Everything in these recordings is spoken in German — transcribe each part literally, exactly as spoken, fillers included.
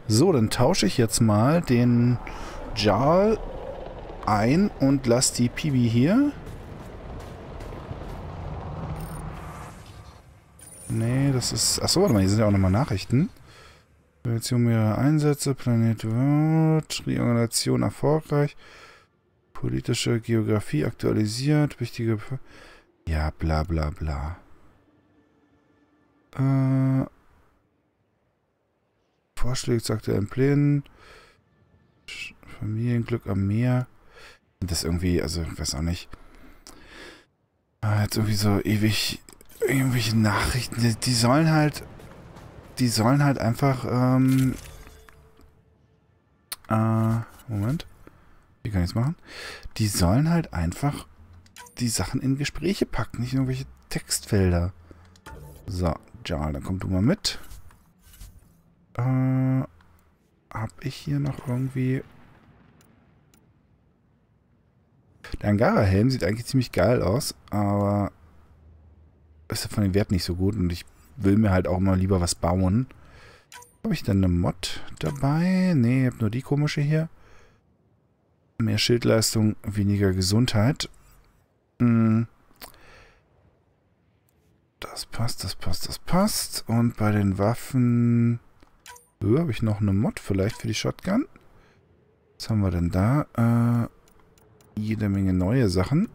So, dann tausche ich jetzt mal den Jarl ein und lasse die Pibi hier. Nee, das ist... Achso, warte mal, hier sind ja auch nochmal Nachrichten. Reaktion mehrerer Einsätze, Planet World, Triangulation erfolgreich, politische Geografie aktualisiert, wichtige... Ja, bla bla bla. Äh... Vorschläge zu aktuellen Plänen. Familienglück am Meer. Das irgendwie, also, ich weiß auch nicht. Jetzt irgendwie so ewig irgendwelche Nachrichten. Die, die sollen halt, die sollen halt einfach, ähm, äh, Moment. Wie kann ich es machen? Die sollen halt einfach die Sachen in Gespräche packen, nicht in irgendwelche Textfelder. So, Jarl, dann komm du mal mit. Äh, hab ich hier noch irgendwie... Der Angara-Helm sieht eigentlich ziemlich geil aus, aber ist ja von den Werten nicht so gut und ich will mir halt auch mal lieber was bauen. Habe ich dann eine Mod dabei? Nee, ich habe nur die komische hier. Mehr Schildleistung, weniger Gesundheit. Hm. Das passt, das passt, das passt. Und bei den Waffen... Oh, habe ich noch eine Mod vielleicht für die Shotgun? Was haben wir denn da? Äh, jede Menge neue Sachen.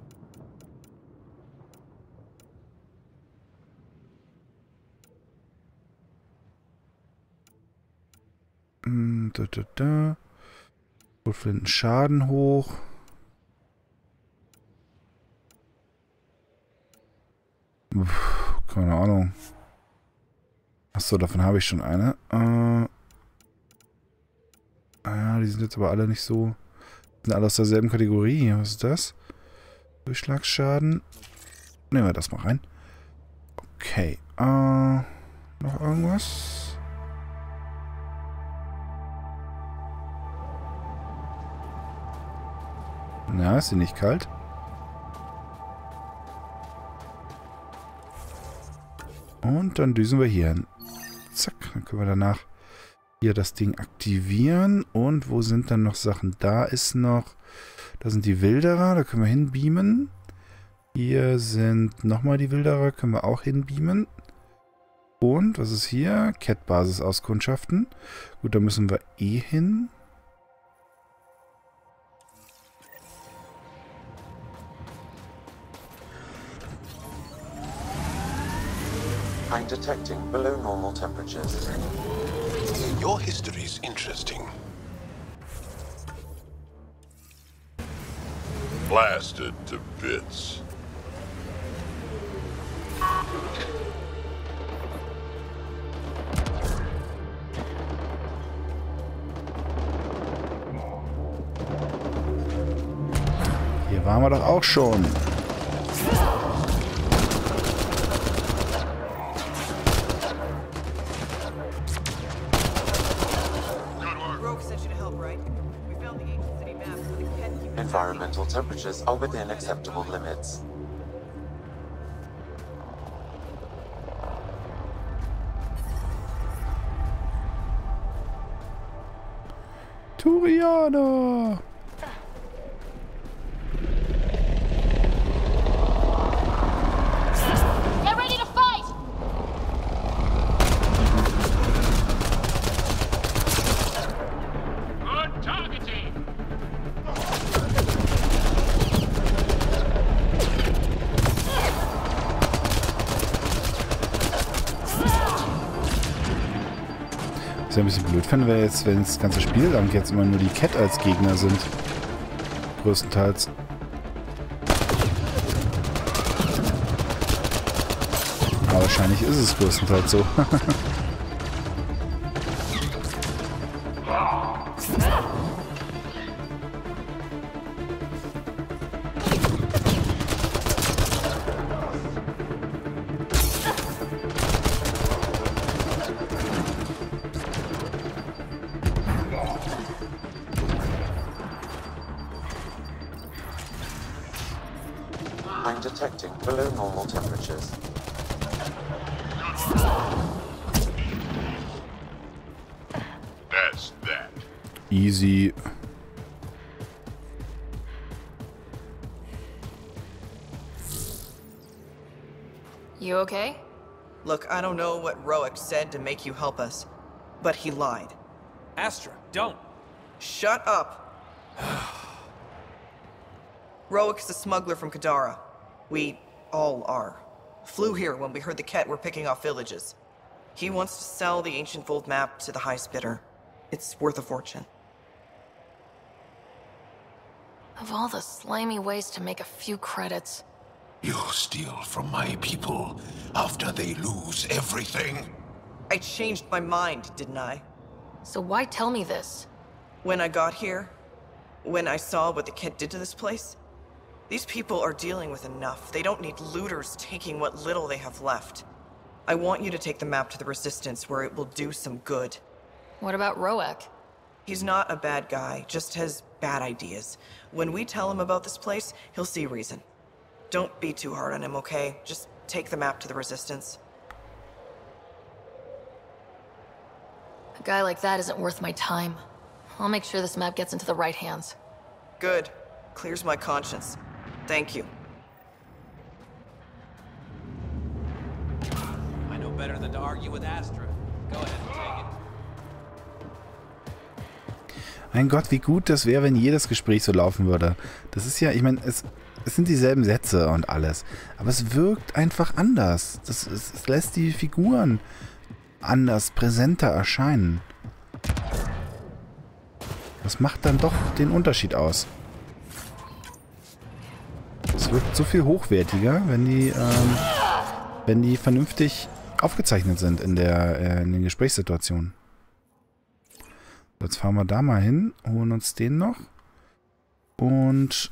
Hm, da, da, da. Schrotflinten Schaden hoch. Uff, keine Ahnung. Achso, davon habe ich schon eine. Äh, ah ja, die sind jetzt aber alle nicht so... Sind alle aus derselben Kategorie. Was ist das? Durchschlagsschaden. Nehmen wir das mal rein. Okay. Äh, noch irgendwas? Na, ist sie nicht kalt? Und dann düsen wir hier hin. Zack, dann können wir danach hier das Ding aktivieren. Und wo sind dann noch Sachen? Da ist noch... Da sind die Wilderer, da können wir hinbeamen. Hier sind nochmal die Wilderer, können wir auch hinbeamen. Und, was ist hier? Cat-Basis auskundschaften. Gut, da müssen wir eh hin. I'm detecting below normal temperatures. Your history is interesting. Blasted to bits. Hier waren wir doch auch schon. Environmental temperatures are within acceptable limits. Turianer! Get ready to fight! Good targeting! Was ich ein bisschen blöd fände, wäre jetzt, wenn das ganze Spiel lang jetzt immer nur die Cat als Gegner sind. Größtenteils. Aber wahrscheinlich ist es größtenteils so. I'm detecting below normal temperatures. Easy. You okay? Look, I don't know what Roic said to make you help us, but he lied. Astra, don't. Shut up. Roic's a smuggler from Kadara. We all are. Flew here when we heard the Ket were picking off villages. He wants to sell the ancient Vold map to the highest bidder. It's worth a fortune. Of all the slimy ways to make a few credits. You steal from my people after they lose everything? I changed my mind, didn't I? So why tell me this? When I got here, when I saw what the Ket did to this place, these people are dealing with enough. They don't need looters taking what little they have left. I want you to take the map to the Resistance where it will do some good. What about Roic? He's not a bad guy, just has bad ideas. When we tell him about this place, he'll see reason. Don't be too hard on him, okay? Just take the map to the Resistance. A guy like that isn't worth my time. I'll make sure this map gets into the right hands. Good. Clears my conscience. Thank you. I know better than to argue with Astra. Go ahead and take it. Mein Gott, wie gut das wäre, wenn jedes Gespräch so laufen würde. Das ist ja, ich meine, es, es sind dieselben Sätze und alles. Aber es wirkt einfach anders. Das, es, es lässt die Figuren anders, präsenter erscheinen. Das macht dann doch den Unterschied aus. Es wirkt so viel hochwertiger, wenn die, ähm, wenn die vernünftig aufgezeichnet sind in, der, äh, in den Gesprächssituationen. Jetzt fahren wir da mal hin, holen uns den noch. Und...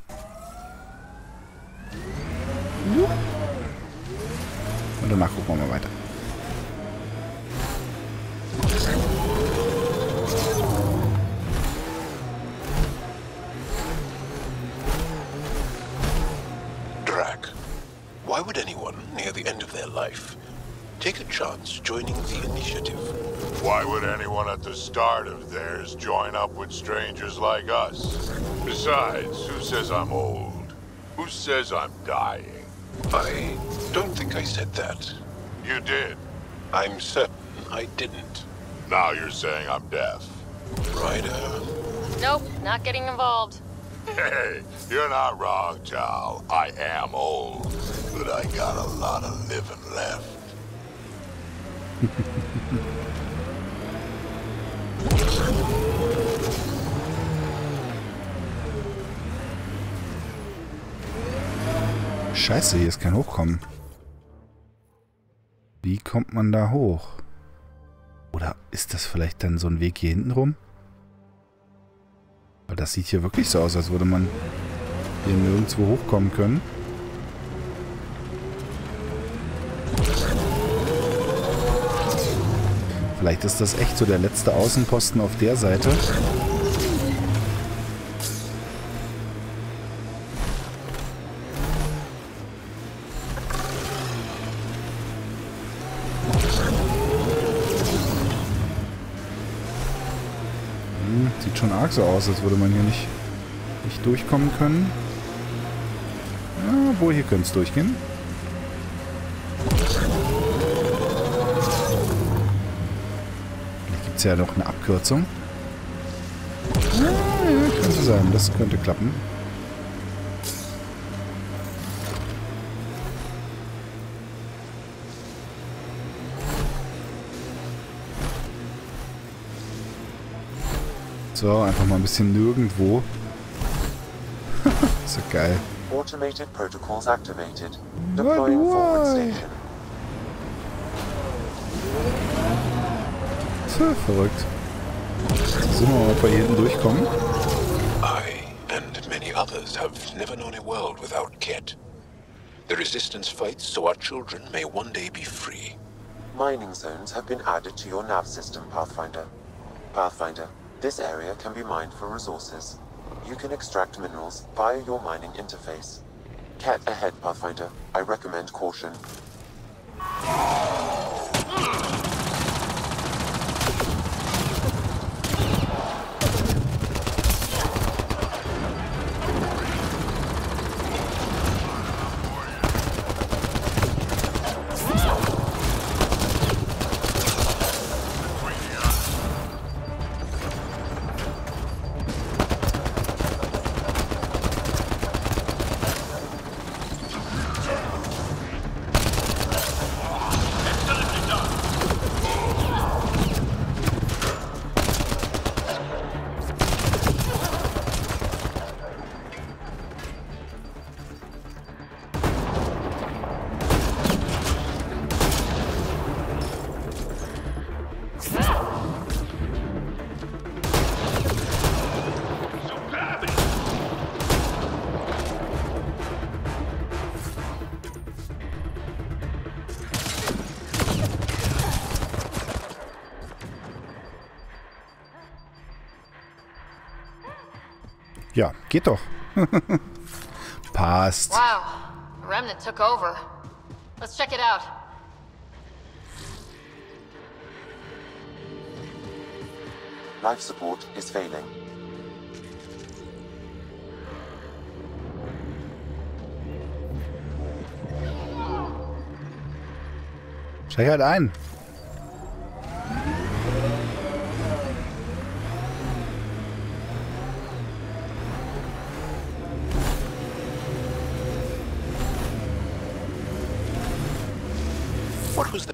Und danach gucken wir mal weiter. Drac, why would anyone near the end of their life take a chance joining the initiative? Why would anyone at the start of theirs join up with strangers like us? Besides, who says I'm old? Who says I'm dying? I don't think I said that. You did. I'm certain I didn't. Now you're saying I'm deaf. Ryder. Nope, not getting involved. Hey, you're not wrong, Tal. I am old, but I got a lot of living left. Scheiße, hier ist kein Hochkommen. Wie kommt man da hoch? Oder ist das vielleicht dann so ein Weg hier hinten rum? Weil das sieht hier wirklich so aus, als würde man hier nirgendwo hochkommen können. Vielleicht ist das echt so der letzte Außenposten auf der Seite. Hm, sieht schon arg so aus, als würde man hier nicht, nicht durchkommen können. Ja, obwohl, hier könnte es durchgehen. Gibt es ja noch eine Abkürzung. Ja, ja, könnte sein, das könnte klappen. So, einfach mal ein bisschen nirgendwo. Ist ja geil. Automated protocols activated. Deploying forward station. So, verrückt. So, sind wir mal, ob wir hier hinten durchkommen. I and many others have never known a world without Ket. The Resistance fights so our children may one day be free. Mining zones have been added to your nav system, Pathfinder. Pathfinder, this area can be mined for resources. You can extract minerals via your mining interface. Ket ahead, Pathfinder. I recommend caution. Ja, geht doch. Passt. Wow, Remnant took over. Let's check it out. Life support is failing. Steig halt ein. What was that?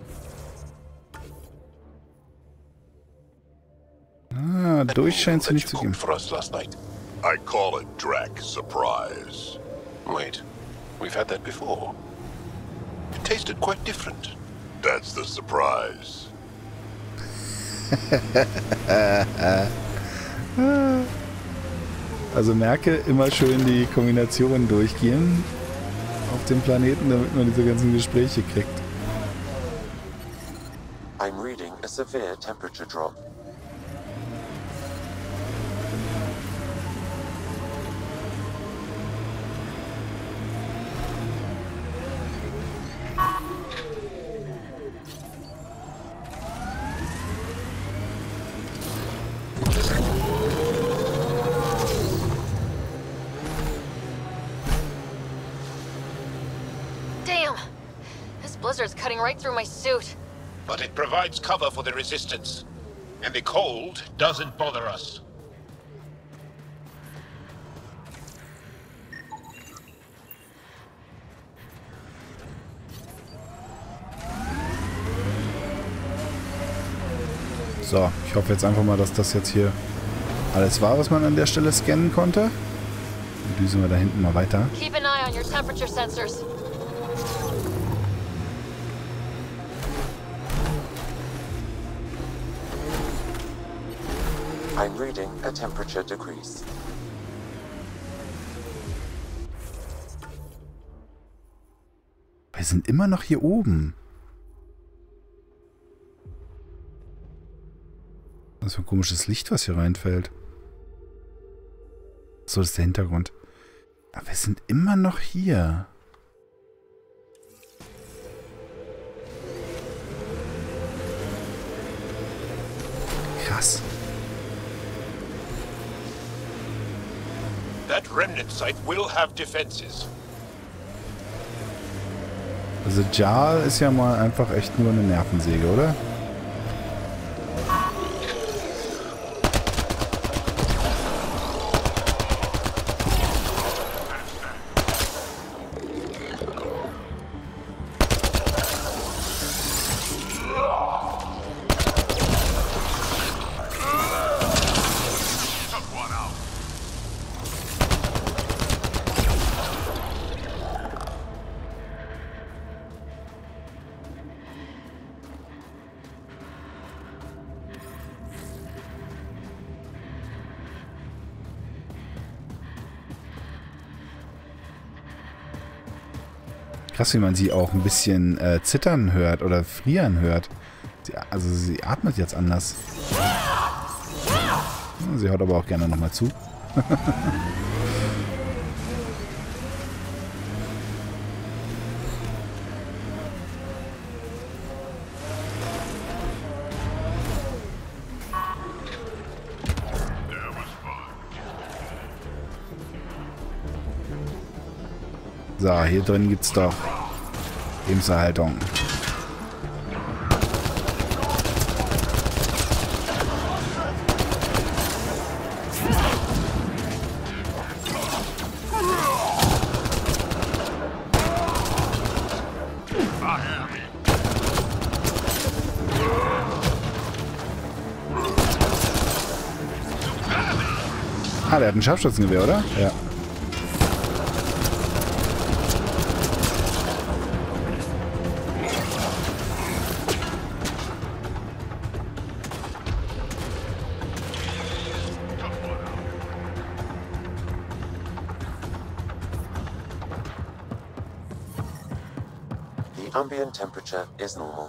Ah, durch scheint sie nicht zu gehen. For us last night. I call it Drac surprise. Wait, we've had that before. It tasted quite different. That's the surprise. Also merke, immer schön die Kombinationen durchgehen auf dem Planeten, damit man diese ganzen Gespräche kriegt. I'm reading a severe temperature drop. Damn! This blizzard's cutting right through my suit. But it provides cover for the resistance. And the cold doesn't bother us. So, ich hoffe jetzt einfach mal, dass das jetzt hier alles war, was man an der Stelle scannen konnte. Dann düsen wir da hinten mal weiter. Keep an eye on your temperature sensors. I'm reading a temperature decrease. Wir sind immer noch hier oben. Was für ein komisches Licht, was hier reinfällt. So, das ist der Hintergrund. Aber wir sind immer noch hier. Krass. That remnant site will have defenses. Also Jar ist ja mal einfach echt nur eine Nervensäge, oder? Krass, wie man sie auch ein bisschen äh, zittern hört oder frieren hört. Sie, also sie atmet jetzt anders. Sie hört aber auch gerne nochmal zu. So, hier drin gibt's doch Lebenserhaltung. Ah, der hat ein Scharfschützengewehr, oder? Ja. Ambient temperature is normal.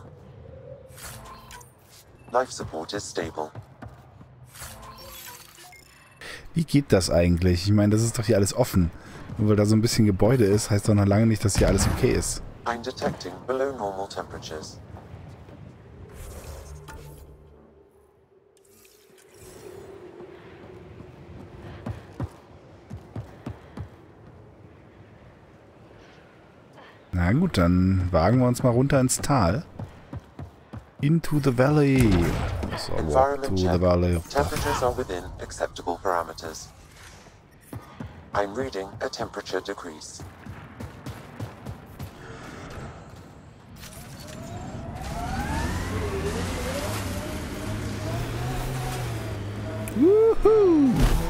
Life support is stable. Wie geht das eigentlich? Ich meine, das ist doch hier alles offen. Nur weil da so ein bisschen Gebäude ist, heißt doch noch lange nicht, dass hier alles okay ist. I'm detecting below normal temperatures. Na gut, dann wagen wir uns mal runter ins Tal. Into the valley. So, walk to the valley. Temperatures are within acceptable parameters. I'm reading a temperature decrease. Woohoo!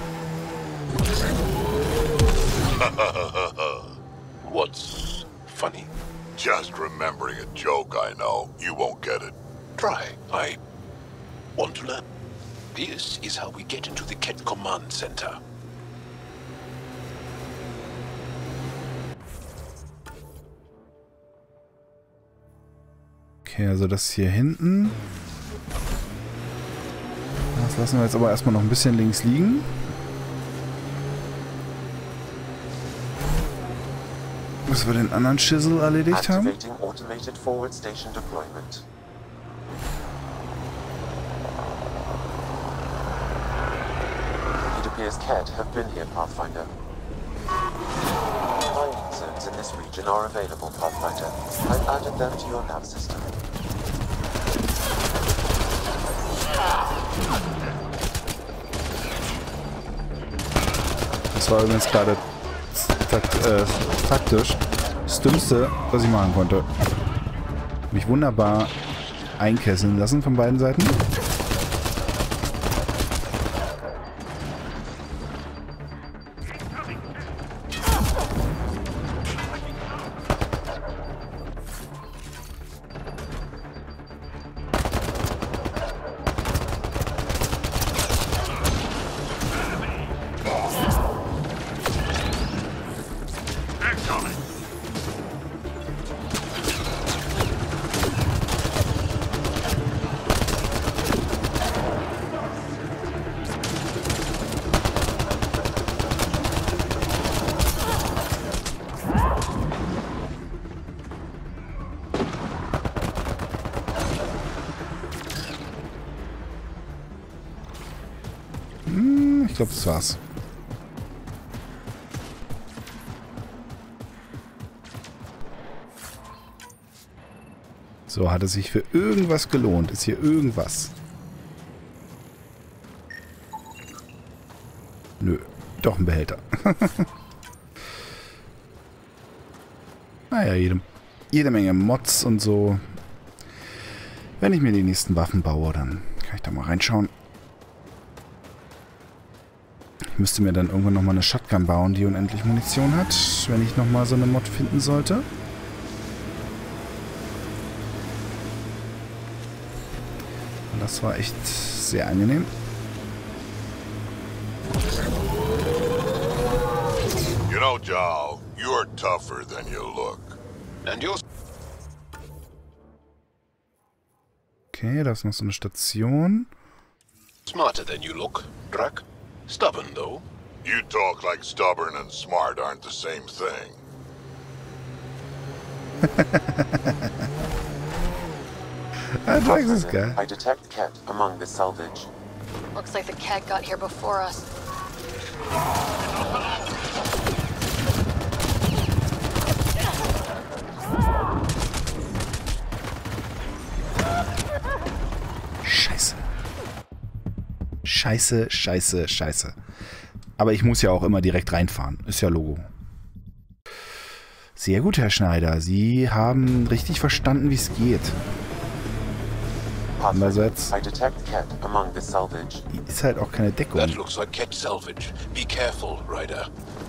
What's funny? Just remembering a joke, I know. You won't get it. Try. I want to learn. This is how we get into the Kett Command Center. Okay, also das hier hinten. Das lassen wir jetzt aber erstmal noch ein bisschen links liegen. Bis wir den anderen Schissel erledigt haben. Activating automated forward station deployment. It appears Kett have been here, Pathfinder. Mining zones in this region are available, Pathfinder. I've added them to your nav system. Das war übrigens gerade takt, äh, taktisch das Dümmste, was ich machen konnte. Mich wunderbar einkesseln lassen von beiden Seiten. Ich glaube, das war's. So, hat es sich für irgendwas gelohnt? Ist hier irgendwas? Nö, doch ein Behälter. Naja, jede, jede Menge Mods und so. Wenn ich mir die nächsten Waffen baue, dann kann ich da mal reinschauen. Ich müsste mir dann irgendwann nochmal eine Shotgun bauen, die unendlich Munition hat, wenn ich nochmal so eine Mod finden sollte. Und das war echt sehr angenehm. You know, Jal, you're tougher than you look. And you're Okay, da ist noch so eine Station. smarter than you look, Drack. Stubborn, though. You talk like stubborn and smart aren't the same thing. Ah, Drax ist geil. I detect Kett among the salvage. Looks like the Kett got here before us. Scheiße. Scheiße, scheiße, scheiße. Aber ich muss ja auch immer direkt reinfahren. Ist ja Logo. Sehr gut, Herr Schneider. Sie haben richtig verstanden, wie es geht. Andererseits I detect Kett among the salvage. ist halt auch keine Deckung. That looks like Kett salvage. Be careful, Ryder.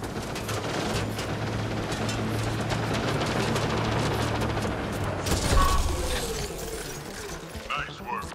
Nice work.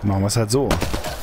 Machen wir es halt so.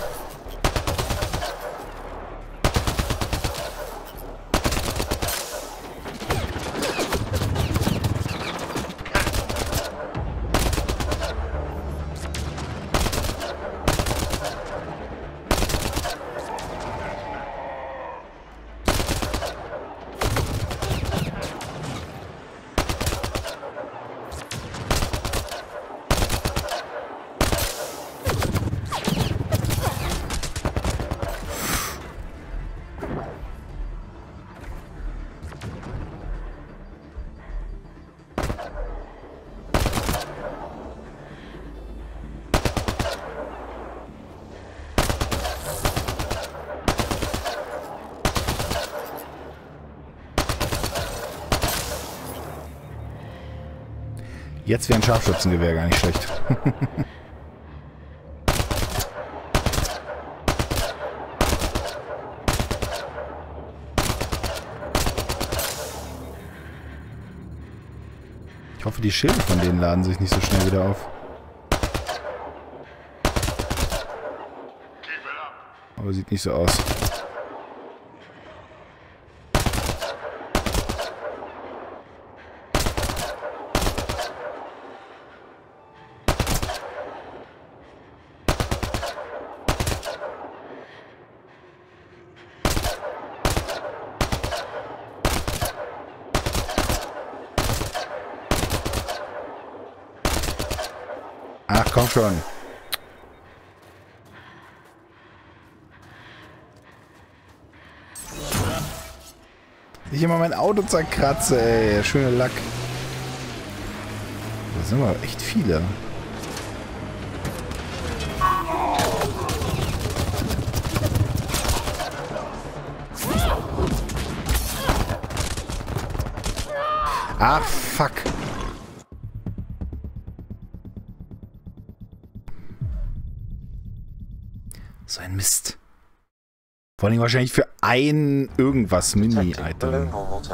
Jetzt wäre ein Scharfschützengewehr gar nicht schlecht. Ich hoffe, die Schilde von denen laden sich nicht so schnell wieder auf. Aber sieht nicht so aus. Ach, komm schon. Ich immer mein Auto zerkratze, ey. Schöne Lack. Da sind aber echt viele. Ach, fuck. So ein Mist. Vor allem wahrscheinlich für ein irgendwas Mini-Item.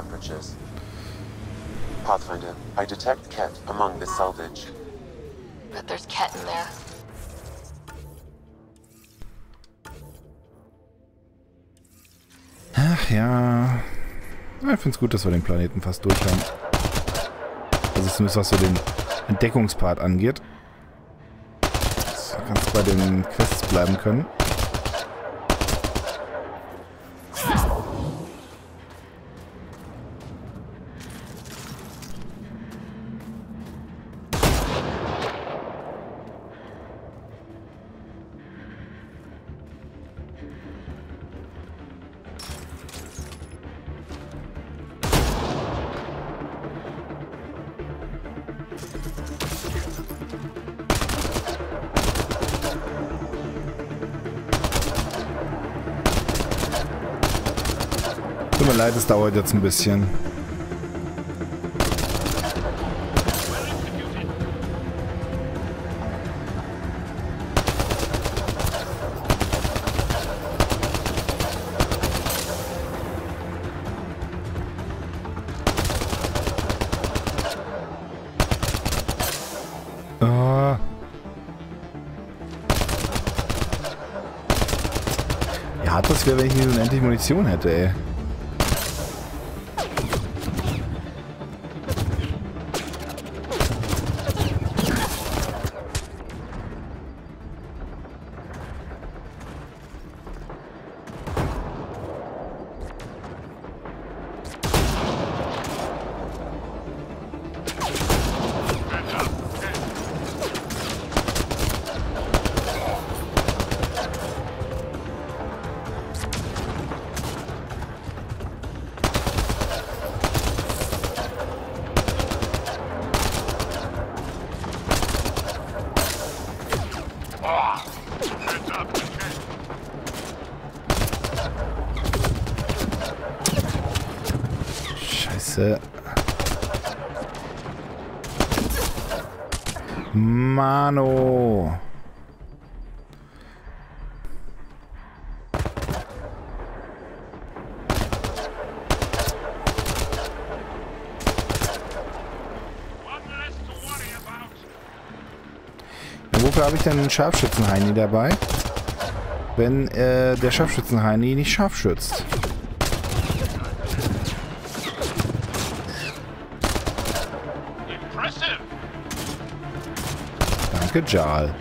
Pathfinder, I detect Ket among the salvage. Bet there's Ket in there. Ach ja. Ich finde es gut, dass wir den Planeten fast durch haben. Also zumindest was so den Entdeckungspart angeht. Dass wir ganz bei den Quests bleiben können. Tut mir leid, es dauert jetzt ein bisschen. Oh. Ja, das wäre, wenn ich hier unendlich Munition hätte, ey. Scheiße. Mano. Ja, wofür wofür habe ich denn einen Scharfschützenheini dabei, wenn äh, der Scharfschützenheini nicht scharf schützt? Danke, Jarl.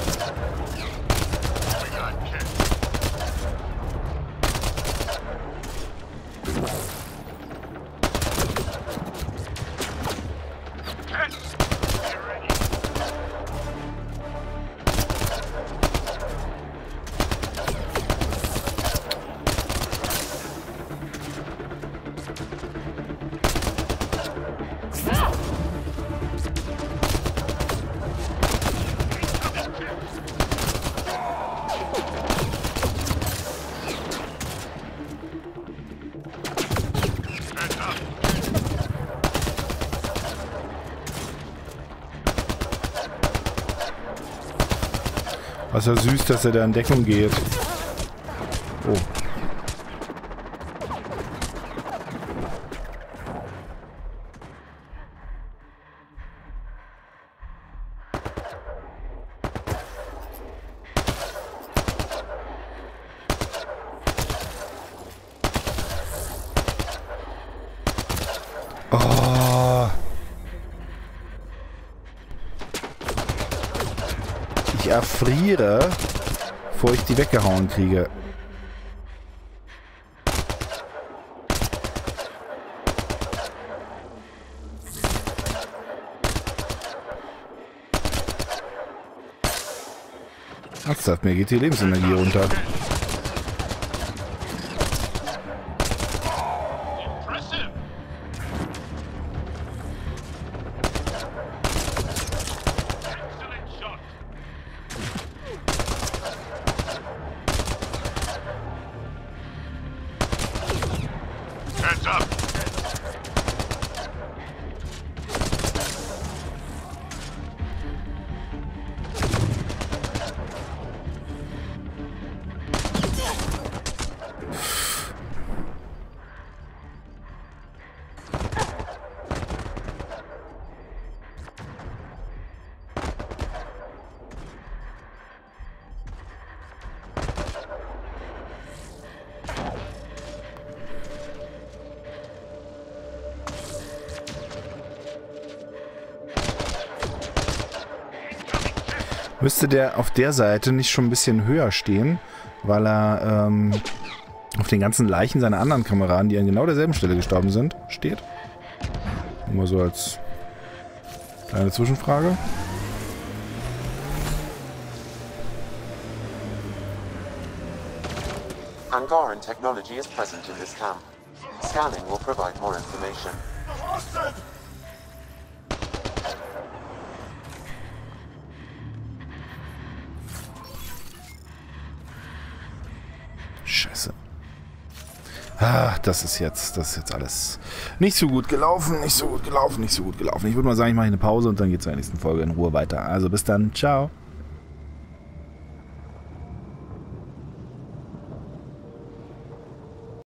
Was ja süß, dass er da in Deckung geht. Oh. Oh. Ich erfriere, bevor ich die weggehauen kriege. Ernsthaft, mir geht die Lebensenergie runter. Müsste der auf der Seite nicht schon ein bisschen höher stehen, weil er ähm, auf den ganzen Leichen seiner anderen Kameraden, die an genau derselben Stelle gestorben sind, steht? Nur so als kleine Zwischenfrage. Angaran technology is present in this camp. Scanning will provide more information. Scheiße. Ah, das ist jetzt, das ist jetzt alles nicht so gut gelaufen, nicht so gut gelaufen, nicht so gut gelaufen. Ich würde mal sagen, ich mache eine Pause und dann geht es in der nächsten Folge in Ruhe weiter. Also bis dann, ciao.